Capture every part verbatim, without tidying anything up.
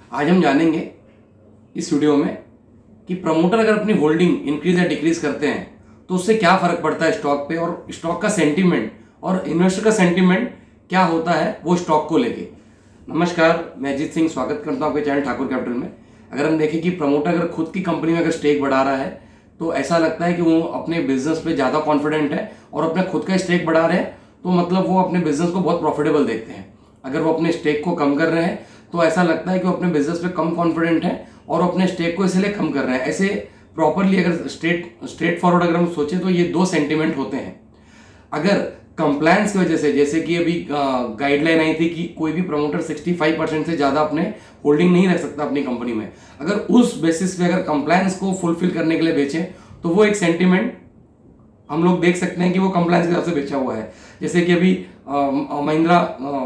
आज हम जानेंगे इस वीडियो में कि प्रमोटर अगर अपनी होल्डिंग इंक्रीज या डिक्रीज करते हैं तो उससे क्या फ़र्क पड़ता है स्टॉक पे, और स्टॉक का सेंटीमेंट और इन्वेस्टर का सेंटीमेंट क्या होता है वो स्टॉक को लेके। नमस्कार, मैं अजीत सिंह स्वागत करता हूँ आपके चैनल ठाकुर कैपिटल में। अगर हम देखें कि प्रमोटर अगर खुद की कंपनी में अगर स्टेक बढ़ा रहा है तो ऐसा लगता है कि वो अपने बिजनेस पे ज़्यादा कॉन्फिडेंट है, और अपने खुद का स्टेक बढ़ा रहे हैं तो मतलब वो अपने बिजनेस को बहुत प्रॉफिटेबल देखते हैं। अगर वो अपने स्टेक को कम कर रहे हैं तो ऐसा लगता है कि वो अपने बिजनेस पे कम कॉन्फिडेंट है और अपने स्टेक को इसलिए कम कर रहे हैं। ऐसे प्रॉपरली अगर स्ट्रेट स्ट्रेट फॉरवर्ड अगर हम सोचें तो ये दो सेंटीमेंट होते हैं। अगर कंप्लायंस की वजह से, जैसे कि अभी गाइडलाइन आई थी कि कोई भी प्रमोटर पैंसठ परसेंट से ज़्यादा अपने होल्डिंग नहीं रख सकता अपनी कंपनी में, अगर उस बेसिस पे अगर कंप्लायंस को फुलफिल करने के लिए बेचें तो वो एक सेंटीमेंट हम लोग देख सकते हैं कि वो कंप्लायंस के हिसाब से बेचा हुआ है। जैसे कि अभी महिंद्रा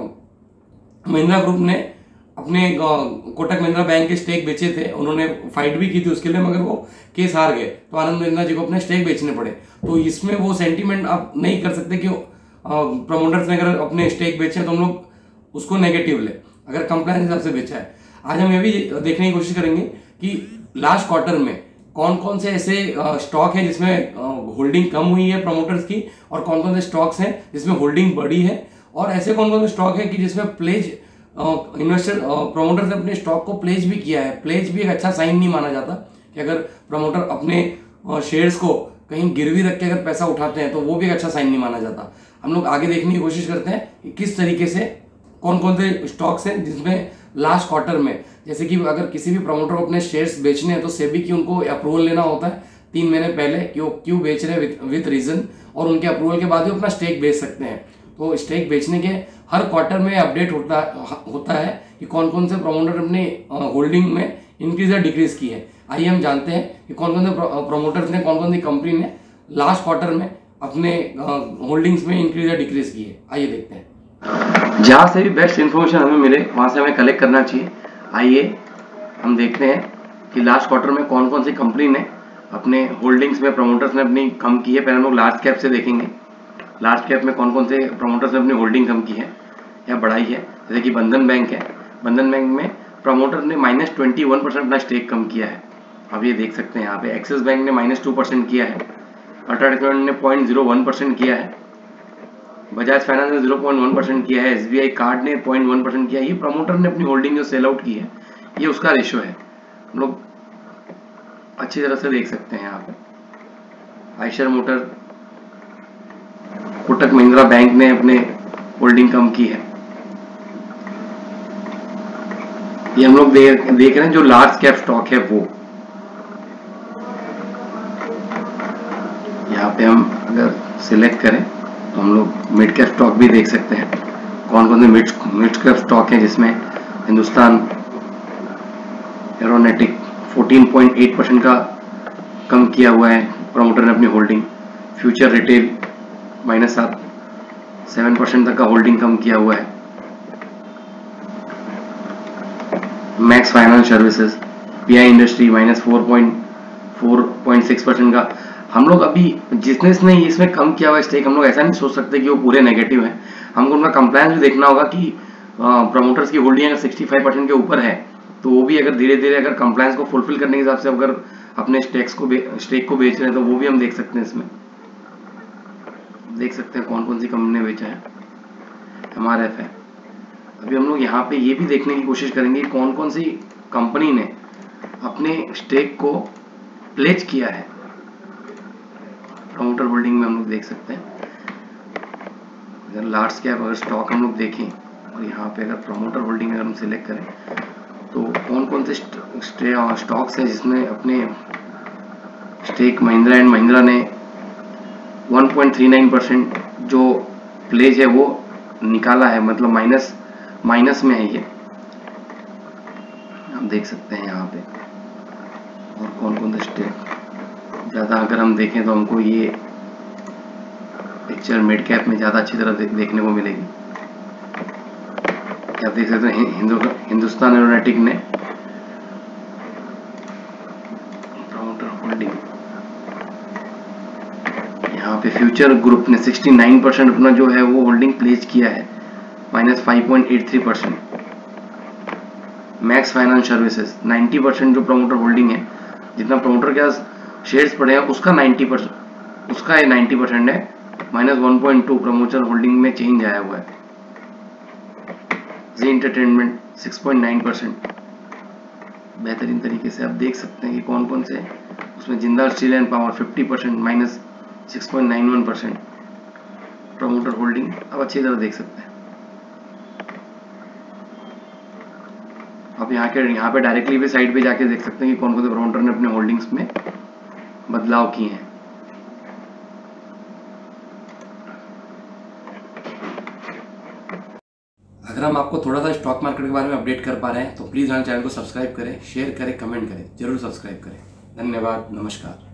महिंद्रा ग्रुप ने अपने कोटक महिंद्रा बैंक के स्टेक बेचे थे, उन्होंने फाइट भी की थी उसके लिए, मगर वो केस हार गए तो आनंद महिंद्रा जी को अपने स्टेक बेचने पड़े। तो इसमें वो सेंटीमेंट आप नहीं कर सकते कि प्रमोटर्स ने अगर अपने स्टेक बेचे तो हम लोग उसको नेगेटिव ले, अगर कंप्लायंस हिसाब से बेचा है। आज हम ये भी देखने की कोशिश करेंगे कि लास्ट क्वार्टर में कौन कौन से ऐसे स्टॉक हैं जिसमें होल्डिंग कम हुई है प्रमोटर्स की, और कौन कौन से स्टॉक्स हैं जिसमें होल्डिंग बढ़ी है, और ऐसे कौन कौन से स्टॉक है कि जिसमें प्लेज इन्वेस्टर प्रमोटर्स ने अपने स्टॉक को प्लेज भी किया है। प्लेज भी एक अच्छा साइन नहीं माना जाता कि अगर प्रमोटर अपने शेयर्स को कहीं गिरवी रख के अगर पैसा उठाते हैं तो वो भी एक अच्छा साइन नहीं माना जाता। हम लोग आगे देखने की कोशिश करते हैं कि किस तरीके से कौन कौन से स्टॉक्स हैं जिसमें लास्ट क्वार्टर में, जैसे कि अगर किसी भी प्रमोटर को अपने शेयर्स बेचने हैं तो सेबी की उनको अप्रूवल लेना होता है तीन महीने पहले कि वो क्यों बेच रहे हैं विथ रीजन, और उनके अप्रूवल के बाद ही अपना स्टेक बेच सकते हैं। तो स्टेक बेचने के हर क्वार्टर में अपडेट होता होता है कि कौन कौन से प्रमोटर अपने होल्डिंग में इंक्रीज या डिक्रीज की है। आइए हम जानते हैं कि कौन कौन से प्रमोटर्स ने, कौन कौन सी कंपनी ने लास्ट क्वार्टर में अपने होल्डिंग्स में इंक्रीज या डिक्रीज की है। आइए देखते हैं, जहाँ से भी बेस्ट इन्फॉर्मेशन हमें मिले वहाँ से हमें कलेक्ट करना चाहिए। आइए हम देखते हैं कि लास्ट क्वार्टर में कौन कौन सी कंपनी ने अपने होल्डिंग्स में प्रमोटर्स ने अपनी कम की है। पहले हम लोग लार्ज कैप से देखेंगे, लार्ज कैप में कौन कौन से प्रमोटर्स ने अपनी होल्डिंग कम की है या बढ़ाई है। जैसे कि बंधन बैंक है, बंधन बैंक में प्रमोटर ने माइनस ट्वेंटी वन परसेंट अपना स्टेक कम किया है, अब ये देख सकते हैं यहाँ पे। एक्सिस बैंक ने माइनस टू परसेंट किया है, टाटा डेवलपमेंट ने पॉइंट जीरो वन परसेंट किया है, बजाज फाइनेंस ने जीरो पॉइंट वन परसेंट किया है, एसबीआई कार्ड ने पॉइंट वन परसेंट किया है। ये प्रमोटर ने अपनी होल्डिंग जो सेल आउट की है ये उसका रेशो है, हम लोग अच्छी तरह से देख सकते हैं यहाँ पे। Eicher motor, Kotak Mahindra bank ने अपने होल्डिंग कम की है। ये हम लोग देख देख रहे हैं जो लार्ज कैप स्टॉक है वो। यहाँ पे हम अगर सिलेक्ट करें तो हम लोग मिड कैप स्टॉक भी देख सकते हैं, कौन कौन से मिड मिड कैप स्टॉक हैं जिसमें हिंदुस्तान एरोनॉटिक चौदह पॉइंट आठ परसेंट का कम किया हुआ है प्रमोटर ने अपनी होल्डिंग। फ्यूचर रिटेल माइनस सात सेवन परसेंट तक का होल्डिंग कम किया हुआ है। Max finance services, PI industry minus four point four point six percent का। हम लोग अभी जिसने ने इसमें कम किया हुआ स्टेक, हम लोग ऐसा नहीं सोच सकते कि वो पूरे नेगेटिव है। हमको उनका कंप्लायंस भी देखना होगा कि प्रमोटर्स की होल्डिंग अगर सिक्सटी फाइव परसेंट के ऊपर है तो वो भी अगर धीरे धीरे अगर कंप्लायंस को फुलफिल करने के हिसाब से अगर अपने स्टेक्स को स्टेक को बेच रहे हैं तो वो भी हम देख सकते हैं। इसमें देख सकते हैं कौन कौन सी कंपनी ने बेचा है। एमआरएफ है। अभी हम लोग यहाँ पे ये भी देखने की कोशिश करेंगे कौन कौन सी कंपनी ने अपने स्टेक को प्लेज किया है प्रमोटर होल्डिंग में। हम लोग देख सकते हैं अगर लार्ज कैप अगर स्टॉक हम लोग देखें और यहाँ पे अगर प्रमोटर होल्डिंग अगर हम सिलेक्ट करें तो कौन कौन से स्टॉक्स हैं जिसने अपने स्टेक महिंद्रा एंड महिंद्रा ने one point three nine percent जो प्लेज है वो निकाला है, मतलब माइनस माइनस में है ये, आप देख सकते हैं यहाँ पे। और कौन कौन से स्टेक ज़्यादा अगर हम देखें तो हमको ये पिक्चर मिड कैप में ज़्यादा अच्छी तरह दे, देखने को मिलेगी। आप देख सकते हैं हिंदु हिंदुस्तान एरोनॉटिक ने प्रमोटर होल्डिंग, यहाँ पे फ्यूचर ग्रुप ने सिक्सटी नाइन परसेंट अपना जो है वो होल्डिंग प्लेस किया है, minus five point eight three percent. Max finance services ninety percent जो प्रमोटर होल्डिंग है, जितना प्रमोटर के पास शेयर्स पड़े हैं उसका नाइन्टी परसेंट उसका है नाइन्टी परसेंट है, minus one point two promoter holding में चेंज आया हुआ है। Zee entertainment six point nine percent बेहतरीन तरीके से आप देख सकते हैं कि कौन कौन से, उसमें Jindal steel and power fifty percent minus six point nine one percent promoter holding आप अच्छी तरह देख सकते हैं। आप यहाँ के यहाँ पे डायरेक्टली भी साइड पे जाके देख सकते हैं कि कौन कौन से प्रमोटर ने अपने होल्डिंग्स में बदलाव किए हैं। अगर हम आपको थोड़ा सा स्टॉक मार्केट के बारे में अपडेट कर पा रहे हैं तो प्लीज़ हमारे चैनल को सब्सक्राइब करें, शेयर करें, कमेंट करें, जरूर सब्सक्राइब करें। धन्यवाद, नमस्कार।